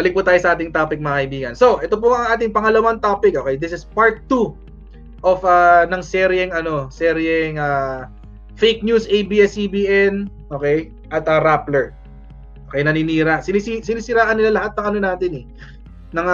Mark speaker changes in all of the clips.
Speaker 1: balik po tayo sa ating topic mga kaibigan. So, ito po ang ating pangalawang topic. Okay, this is part 2 of ng seryeng fake news ABS-CBN, okay, at Rappler. Okay, naninira. Sinisiraan nila lahat ng ano natin eh. Ng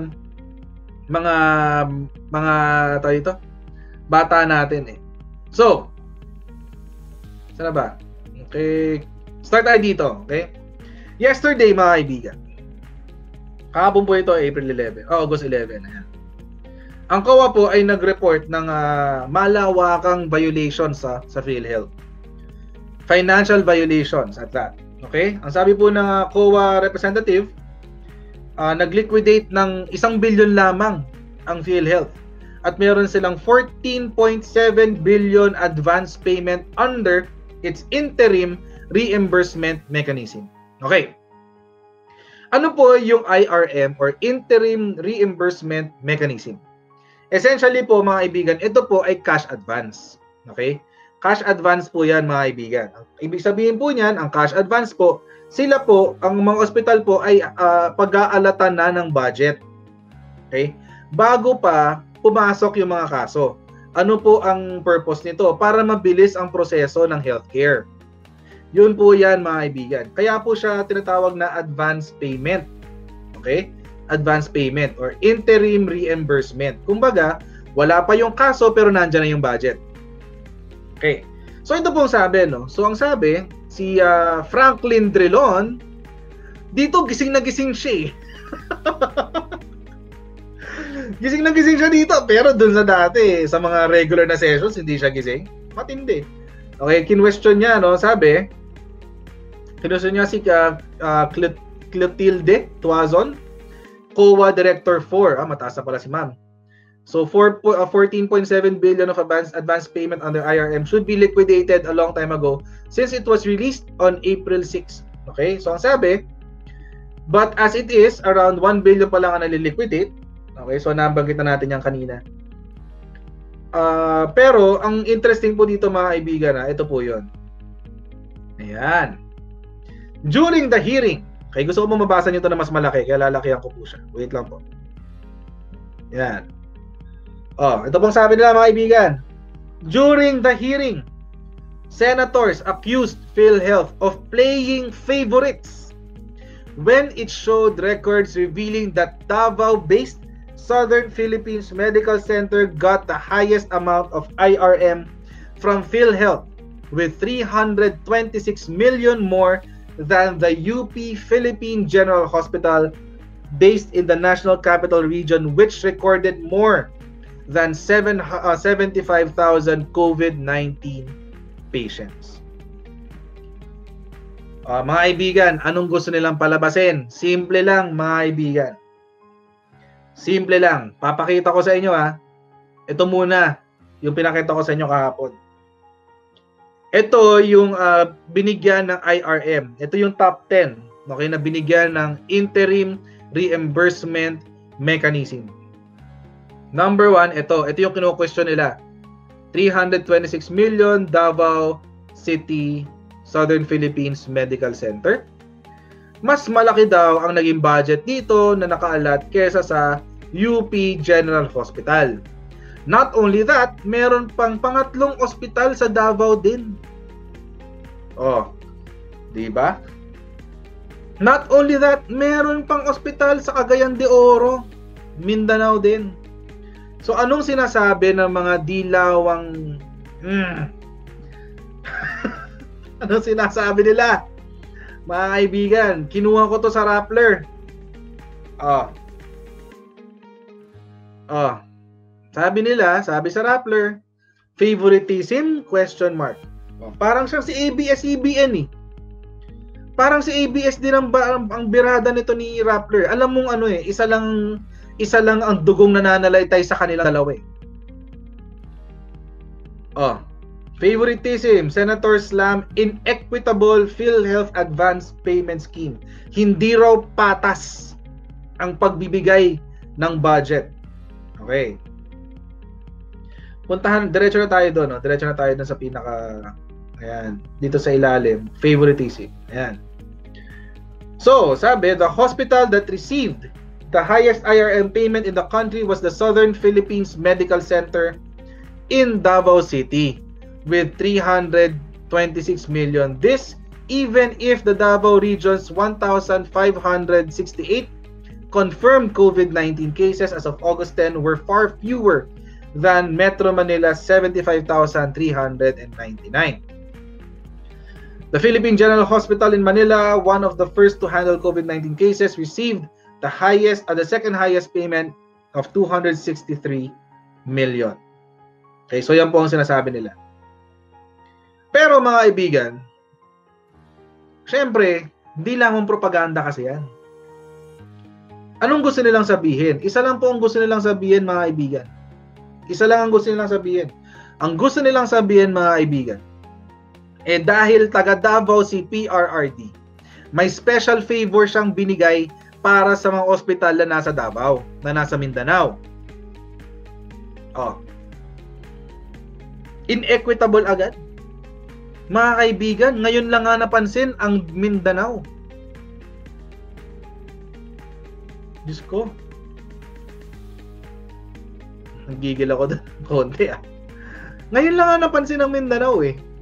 Speaker 1: mga tayo ito, bata natin eh. So, saan ba? Okay, start tayo dito, okay? Yesterday mga kaibigan, kahapon po ito, August 11. Ayan. Ang COA po ay nag-report ng malawakang violations sa PhilHealth. Financial violations at that. Okay? Ang sabi po ng COA representative, nag-liquidate ng 1 billion lamang ang PhilHealth. At meron silang 14.7 billion advance payment under its interim reimbursement mechanism. Okay. Ano po yung IRM or interim reimbursement mechanism? Essentially po mga kaibigan, ito po ay cash advance. Okay? Cash advance po yan mga kaibigan. Ibig sabihin po niyan, ang cash advance po, sila po, ang mga ospital po ay pag-aalatan na ng budget. Okay? Bago pa pumasok yung mga kaso. Ano po ang purpose nito? Para mabilis ang proseso ng healthcare. Yun po yan mga kaibigan. Kaya po siya tinatawag na advance payment. Okay? Advance payment or interim reimbursement. Kumbaga, wala pa yung kaso pero nandiyan na yung budget. Okay. So ito pong sabi, no? So ang sabi, si Franklin Drilon, dito gising na gising siya eh. Gising na gising siya dito, pero dun sa dati, sa mga regular na sessions, hindi siya gising. Matindi. Okay, kinwestiyon niya, no? Sabi, kinwestiyon niya si Clotilde Tuazon, COA Director 4. Mataas na pala si ma'am. So, 14.7 billion of advance payment under IRM should be liquidated a long time ago since it was released on April 6. Okay? So, ang sabi, but as it is, around 1 billion pa lang ang naliliquidate. Okay? So, nabanggit na natin yan kanina. Pero, ang interesting po dito mga kaibigan, ito po yun. Ayan. During the hearing, okay, gusto ko mabasa nyo ito na mas malaki, kaya lalakihan ko po siya. Wait lang po. Yan. Ito pong sabi nila mga kaibigan. During the hearing, senators accused PhilHealth of playing favorites when it showed records revealing that Davao-based Southern Philippines Medical Center got the highest amount of IRM from PhilHealth with 326 million more than the UP Philippine General Hospital based in the National Capital Region, which recorded more than 75,000 COVID-19 patients. Mga kaibigan, anong gusto nilang palabasin? Simple lang mga kaibigan. Simple lang. Papakita ko sa inyo Ito muna yung pinakita ko sa inyo kahapon. Ito yung binigyan ng IRM. Ito yung top 10, okay, na binigyan ng interim reimbursement mechanism. Number 1, ito yung kino-question nila. 326 million Davao City Southern Philippines Medical Center. Mas malaki daw ang naging budget dito na nakaalat kesa sa UP General Hospital. Not only that, meron pang pangatlong ospital sa Davao din. Di ba? Not only that, meron pang ospital sa Cagayan de Oro, Mindanao din. So anong sinasabi ng mga dilawang anong sinasabi nila? Mga kaibigan, kinuha ko to sa Rappler. Sabi sa Rappler, favoritism? Question mark. Parang siyang si ABS-CBN eh. Parang si ABS din ang birada nito ni Rappler. Alam mong ano eh, isa lang ang dugong nananalaytay sa kanilang dalawa eh. Favoritism, Senator Slam, inequitable PhilHealth Advance Payment Scheme. Hindi raw patas ang pagbibigay ng budget. Okay. Diretso na tayo doon, no? Diretso na tayo doon sa pinaka, ayan, dito sa ilalim, favoritism. Ayan. So, sabi, the hospital that received the highest IRM payment in the country was the Southern Philippines Medical Center in Davao City with 326 million. This even if the Davao region's 1,568 confirmed COVID-19 cases as of August 10 were far fewer than Metro Manila's 75,399. The Philippine General Hospital in Manila, one of the first to handle COVID-19 cases, received the second highest payment of 263 million. Okay, so yan po ang sinasabi nila. Pero mga kaibigan, syempre, hindi lang ang propaganda kasi yan. Anong gusto nilang sabihin? Isa lang po ang gusto nilang sabihin, mga kaibigan. Isa lang ang gusto nilang sabihin. Ang gusto nilang sabihin, mga kaibigan, dahil taga Davao si PRRD, may special favor siyang binigay para sa mga ospital na nasa Davao, na nasa Mindanao. Inequitable agad. Mga kaibigan, ngayon lang nga napansin ang Mindanao. Diyos ko. Nagigil ako doon. Konti Ngayon lang nga napansin ang Mindanao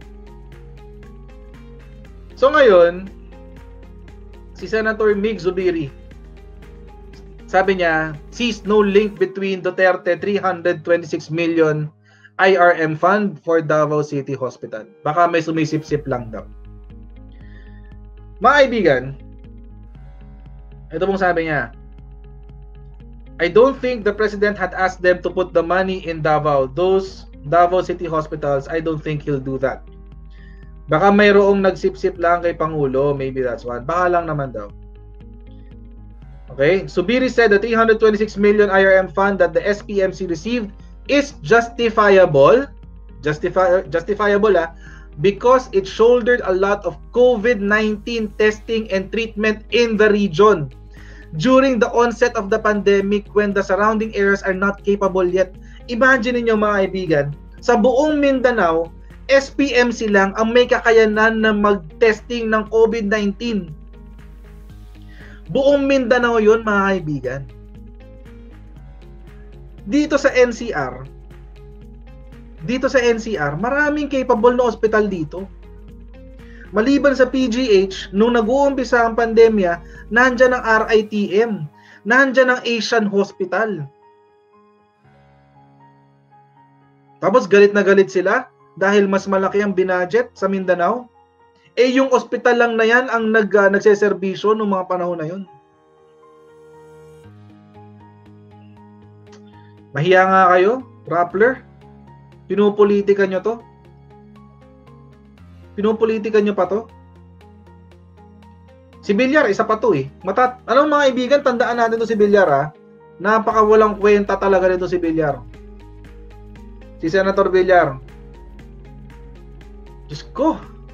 Speaker 1: So ngayon, si Senator Mig Zubiri, sabi niya, sees no link between Duterte 326 million IRM fund for Davao City Hospital. Baka may sumisip-sip lang daw. Mga kaibigan, ito pong sabi niya, I don't think the President had asked them to put the money in Davao. Those Davao City hospitals, I don't think he'll do that. Baka mayroong nagsip-sip lang kay Pangulo. Maybe that's one. Baka lang naman daw. Okay? Zubiri said the 326 million IRM fund that the SPMC received is justifiable. Justifiable because it shouldered a lot of COVID-19 testing and treatment in the region during the onset of the pandemic when the surrounding areas are not capable yet. Imagine niyo mga kaibigan, sa buong Mindanao, SPMC lang ang may kakayanan na mag-testing ng COVID-19. Buong Mindanao yun, mga kaibigan. Dito sa NCR, maraming capable na ospital dito. Maliban sa PGH, nung nag-uumpisa ang pandemya, nandyan ang RITM, nandyan ang Asian Hospital. Tapos galit na galit sila dahil mas malaki ang binudget sa Mindanao. Yung ospital lang na yan ang nagseserbisyo noong mga panahon na yun. Mahiya nga kayo, Rappler. Pinupolitika nyo to. Pinupolitika nyo pa to. Si Villar, isa pa to Anong mga kaibigan, tandaan natin to si Villar Napakawalang kwenta talaga nito si Villar. Si Senator Villar. Diyos ko.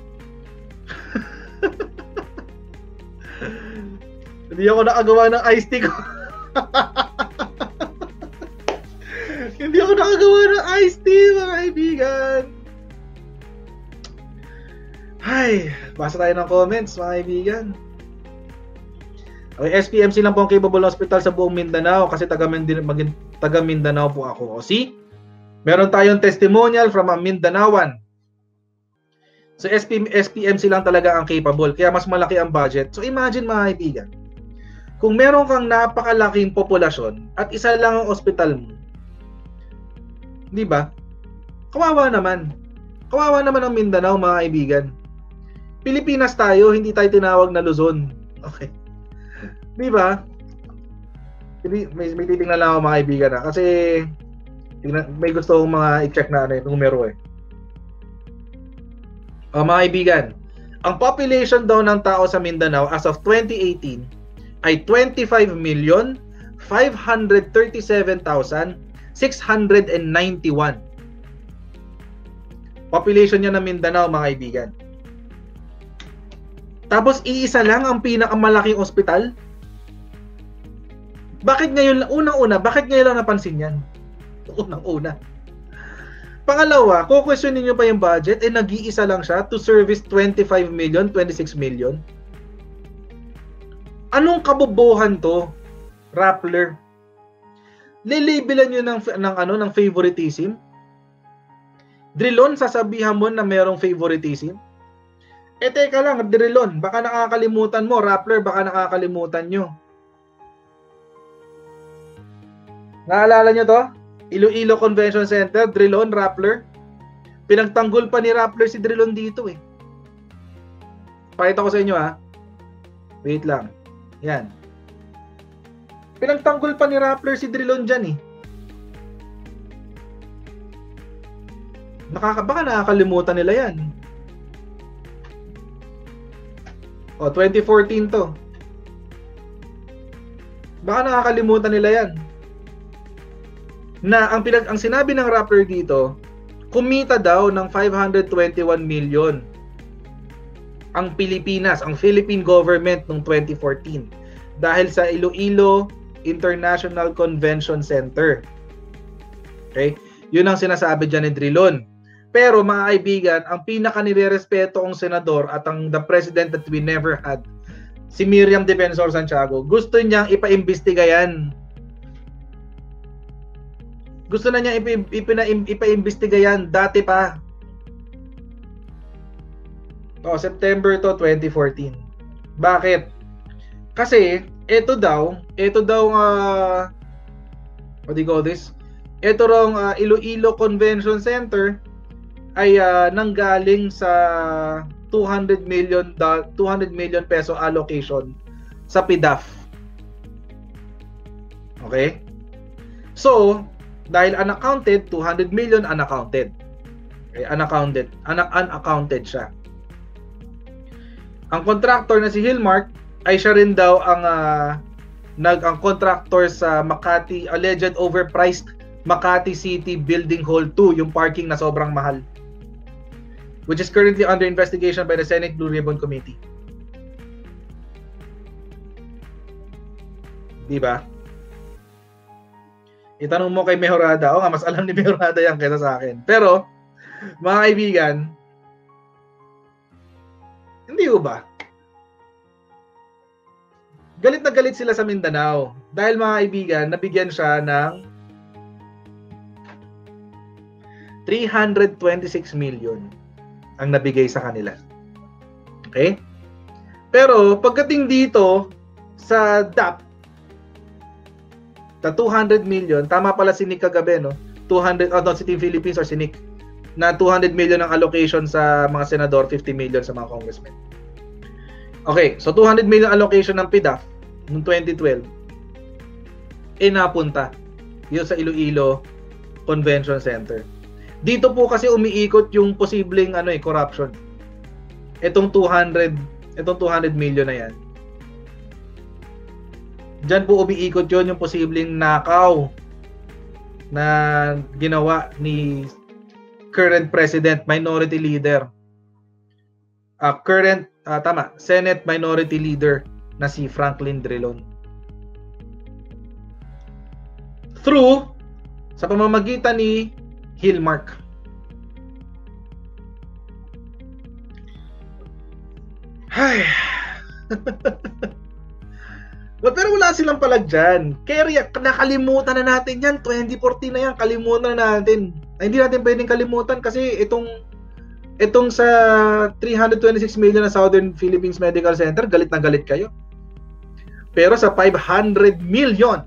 Speaker 1: Hindi ako nakagawa ng iced tea ko. Hindi ako nakagawa ng iced tea, mga kaibigan. Ay, basa tayo ng comments, mga kaibigan. Okay, SPMC lang po ang capable hospital sa buong Mindanao kasi taga Mindanao po ako. O see? Meron tayong testimonial from a Mindanaoan. So SPMC lang talaga ang capable, kaya mas malaki ang budget. So imagine mga kaibigan, kung meron kang napakalaking populasyon at isa lang ang ospital mo, di ba? Kawawa naman. Kawawa naman ang Mindanao, mga kaibigan. Pilipinas tayo, hindi tayo tinawag na Luzon. Okay. Di ba? May titingnan lang ako, mga kaibigan kasi may gusto akong mga i-check na numero mga kaibigan, ang population daw ng tao sa Mindanao as of 2018 ay 25,537,691. Population niya ng Mindanao, mga kaibigan. Tapos iisa lang ang pinakamalaking ospital. Bakit ngayon, bakit ngayon lang napansin yan? Unang-una. Pangalawa, kukwestiyonin nyo pa yung budget, nag-iisa lang siya to service 25 million, 26 million. Anong kabobohan to, Rappler? Lilibelan nyo ng favoritism? Drilon, sasabihan mo na merong favoritism? Teka lang, Drilon, baka nakakalimutan mo, Rappler, baka nakakalimutan nyo. Naalala nyo to? Iloilo Convention Center, Drilon, Rappler. Pinagtanggol pa ni Rappler si Drilon dito eh. Pakita ko sa inyo ha. Wait lang. Yan. Pinagtanggol pa ni Rappler si Drilon dyan eh. Baka nakakalimutan nila yan. O, 2014 to. Baka nakakalimutan nila yan. Na ang sinabi ng Rappler dito, kumita daw ng 521 million ang Pilipinas, ang Philippine government noong 2014 dahil sa Iloilo International Convention Center. Okay? Yun ang sinasabi dyan ni Drilon. Pero mga kaibigan, ang pinaka nirerespeto ang senador at the president that we never had, si Miriam Defensor Santiago, gusto niyang ipaimbestiga yan. Gusto na niya ipaimbestiga yan dati pa. September to 2014. Bakit? Kasi ito daw what do you call this? Ito raw Iloilo Convention Center ay nanggaling sa 200 million peso allocation sa PDAF. Okay? So, dahil unaccounted, 200 million unaccounted. Okay, unaccounted siya. Ang contractor na si Hillmark ay siya rin daw ang contractor sa Makati, alleged overpriced Makati City Building Hall 2, yung parking na sobrang mahal, which is currently under investigation by the Senate Blue Ribbon Committee. Diba? Itanong mo kay Mejorada, mas alam ni Mejorada yan kaysa sa akin. Pero, mga kaibigan, hindi ba? Galit na galit sila sa Mindanao dahil mga kaibigan, nabigyan siya ng 326 million ang nabigay sa kanila. Okay? Pero pagdating dito sa DAP, sa 200 million, tama pala si Nick kagabi, no? 200, si Team Philippines or si Nick, na 200 million ang allocation sa mga senador, 50 million sa mga congressmen. Okay, so 200 million allocation ng PDAF noong 2012 napunta yun sa Iloilo Convention Center. Dito po kasi umiikot yung posibleng corruption. Itong 200 million na yan. Diyan po umiikot yun yung posibleng nakaw na ginawa ni current president, minority leader, Senate minority leader na si Franklin Drilon. Through sa pamamagitan ni Hillmark. Ay. Pero wala silang palag dyan. Kaya nakalimutan na natin yan. 2014 na yan. Kalimutan na natin. Hindi natin pwedeng kalimutan kasi itong sa 326 million na Southern Philippines Medical Center, galit na galit kayo. Pero sa 500 million,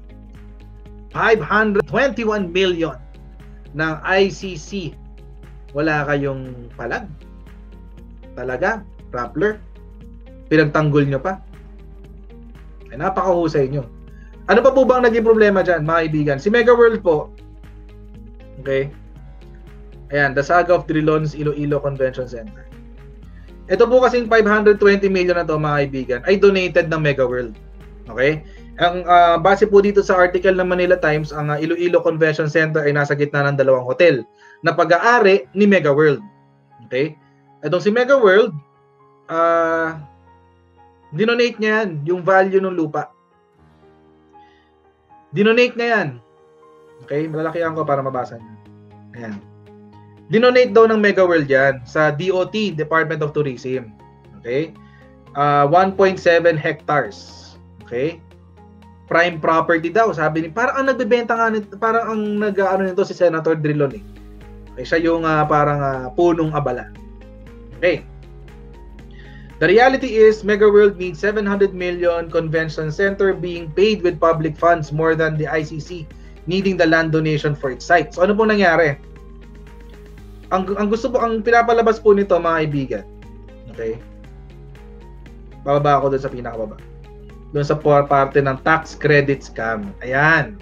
Speaker 1: 521 million ng ICC, wala kayong palag. Talaga, Rappler. Pinagtanggol nyo pa. Ay, napakahusay nyo. Ano pa po bang naging problema dyan, mga kaibigan? Si Mega World po, okay? Ayan, the saga of Drilon's Iloilo Convention Center. Ito po kasing 520 million na to, mga kaibigan, ay donated ng Mega World. Okay? Ang base po dito sa article ng Manila Times, ang Iloilo Convention Center ay nasa gitna ng dalawang hotel na pag-aari ni Mega World. Okay? Itong si Mega World, dinonate niya yan, yung value ng lupa. Dinonate niya yan. Okay? Malalakihan ko para mabasa niyo. Ayan. Dinonate daw ng Mega World yan sa DOT, Department of Tourism. Okay? 1.7 hectares. Okay? Prime property daw, sabi ni, parang ang nagbebenta nga nito, parang ang nag-ano nito si Senator Drilon eh. Okay, siya yung parang punong abala. Okay. The reality is Mega World needs 700 million convention center being paid with public funds more than the ICC needing the land donation for its site. So ano pong nangyari? Ang gusto po, ang pinapalabas po nito mga kaibigan. Okay? Bababa ako doon sa pinakababa. Doon sa parte ng tax credit scam. Ayan.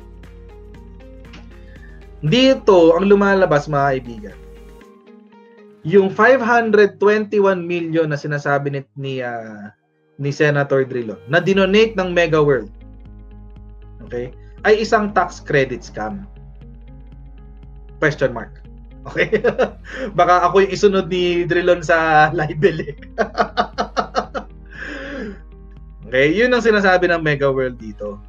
Speaker 1: Dito, ang lumalabas mga kaibigan, yung 521 million na sinasabi ni Senator Drilon na dinonate ng Mega World, okay, ay isang tax credit scam. Question mark. Okay? Baka ako yung isunod ni Drilon sa libel eh. Okay, yun ang sinasabi ng Mega World dito.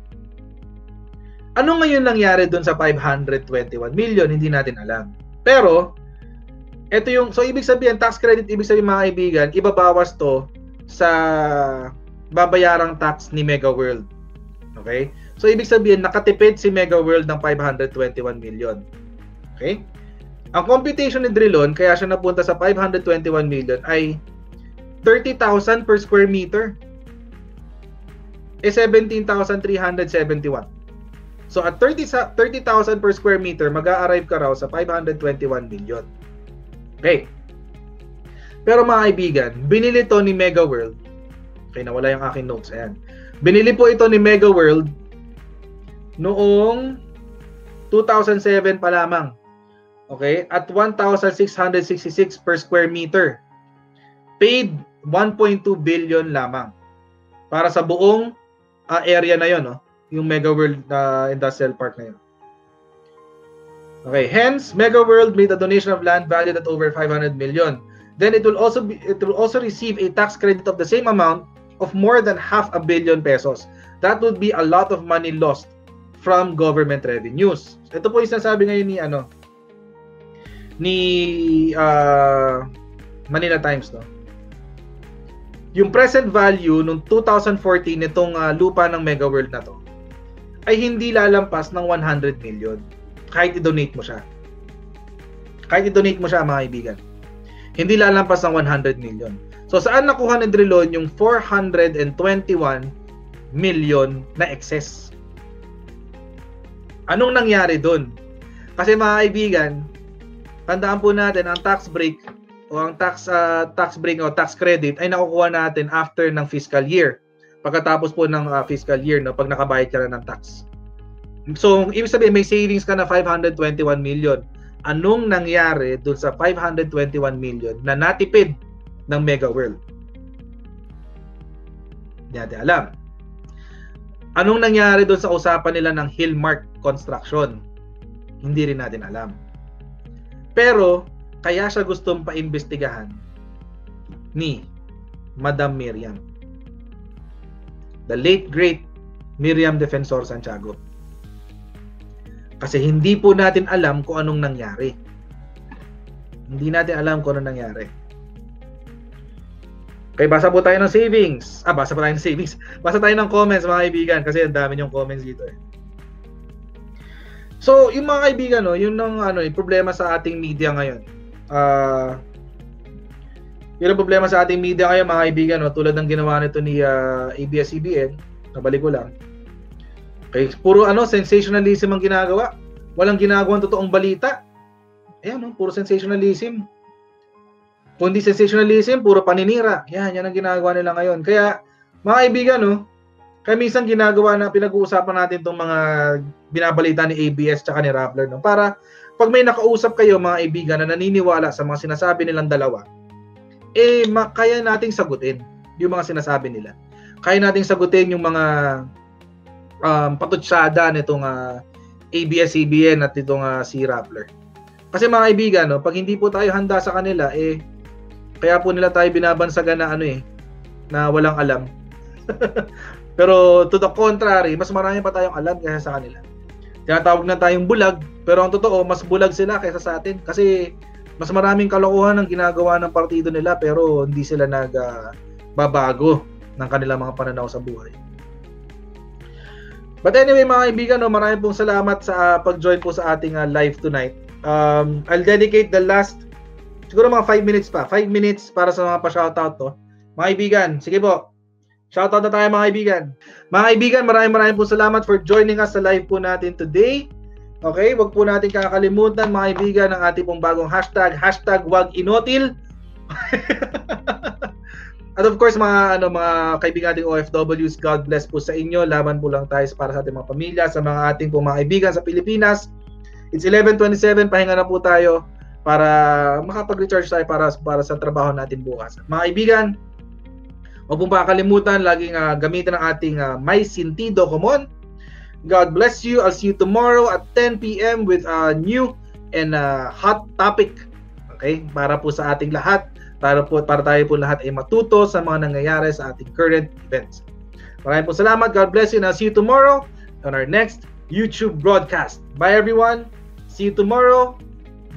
Speaker 1: Ano ngayon nangyari doon sa 521 million? Hindi natin alam. Pero, ito yung, so ibig sabihin, tax credit, ibig sabihin mga kaibigan, ibabawas to sa babayarang tax ni Mega World. Okay? So ibig sabihin, nakatipid si Mega World ng 521 million. Okay? Ang computation ni Drilon, kaya siya napunta sa 521 million, ay 30,000 per square meter. 17,371. So at 30,000 per square meter, mag-a-arrive ka raw sa 521 million. Okay. Pero mga kaibigan, binili to ni Mega World. Okay, nawala yung aking notes. Ayan. Binili po ito ni Mega World noong 2007 pa lamang. Okay? At 1,666 per square meter. Paid 1.2 billion lamang. Para sa buong area na yon, no? Yung Mega World Industrial Park na yun. Okay, hence Mega World made a donation of land valued at over 500 million. Then it will also receive a tax credit of the same amount of more than 500 million pesos. That would be a lot of money lost from government revenues. Ito po yung sinasabi ngayon ni Manila Times, no. Yung present value nung 2014 nitong lupa ng Mega World na to ay hindi lalampas ng 100 million kahit i-donate mo siya. Kahit i-donate mo siya, mga kaibigan. Hindi lalampas ng 100 million. So saan nakuha ni Drilon yung 421 million na excess? Anong nangyari doon? Kasi mga kaibigan, tandaan po natin ang tax break o ang tax break o tax credit ay nakukuha natin after ng fiscal year. Pagkatapos po ng fiscal year, no, pag nakabayad ka na ng tax. So, ibig sabihin, may savings ka na 521 million. Anong nangyari dun sa 521 million na natipid ng Mega World? Hindi natin alam. Anong nangyari dun sa usapan nila ng Hillmark Construction? Hindi rin natin alam. Pero, kaya siya gustong paimbestigahan ni Madam Miriam. The late great Miriam Defensor Santiago. Kasi hindi po natin alam kung anong nangyari. Hindi natin alam kung anong nangyari. Okay, basa po tayo ng savings. Basa po tayo ng savings. Basa tayo ng comments, mga kaibigan, kasi ang dami yung comments dito eh. So, yung mga kaibigan, no, yun ang problema sa ating media ngayon. Yun ang problema sa ating media ngayon, mga kaibigan, no, tulad ng ginawa nito ni ABS-CBN, nabalik ko lang. Okay, puro sensationalism ang ginagawa. Walang ginagawang totoong balita. Ayan, no, puro sensationalism. Kundi sensationalism, puro paninira. Yan ang ginagawa nila ngayon. Kaya, mga kaibigan, no, kaya minsan ginagawa na pinag-uusapan natin itong mga binabalita ni ABS tsaka ni Rappler, no, para pag may nakausap kayo, mga kaibigan, na naniniwala sa mga sinasabi nilang dalawa, kaya nating sagutin yung mga sinasabi nila. Kaya nating sagutin yung mga patutsyada nitong ABS-CBN at itong si Rappler. Kasi mga kaibigan, no, pag hindi po tayo handa sa kanila, kaya po nila tayo binabansagan na na walang alam. Pero to the contrary, mas marami pa tayong alam kaysa sa kanila. Tinatawag na tayong bulag, pero ang totoo, mas bulag sila kaysa sa atin. Kasi mas maraming kalokohan ang ginagawa ng partido nila, pero hindi sila nagbabago ng kanilang mga pananaw sa buhay. But anyway mga kaibigan, no, maraming pong salamat sa pag-join po sa ating live tonight. I'll dedicate the last, siguro mga 5 minutes pa. 5 minutes para sa mga pa-shoutout to. Mga kaibigan, sige po. Shoutout na tayo mga kaibigan. Mga kaibigan, maraming po salamat for joining us sa live po natin today. Okay, wag po natin kakalimutan mga kaibigan ng ating pong bagong hashtag wag inotil. At of course mga kaibigan nating OFWs, God bless po sa inyo. Laban po lang tayo para sa ating mga pamilya, sa mga ating pong mga kaibigan sa Pilipinas. It's 11:27, pahinga na po tayo para makapag-recharge tayo para sa trabaho natin bukas. Mga kaibigan, huwag pong kakalimutan laging gamitin ang ating May Sentido Common. God bless you. I'll see you tomorrow at 10 p.m. with a new and hot topic. Okay? Para po sa ating lahat, para tayo po lahat ay matuto sa mga nangyayari sa ating current events. Maraming po salamat. God bless you and I'll see you tomorrow on our next YouTube broadcast. Bye everyone. See you tomorrow.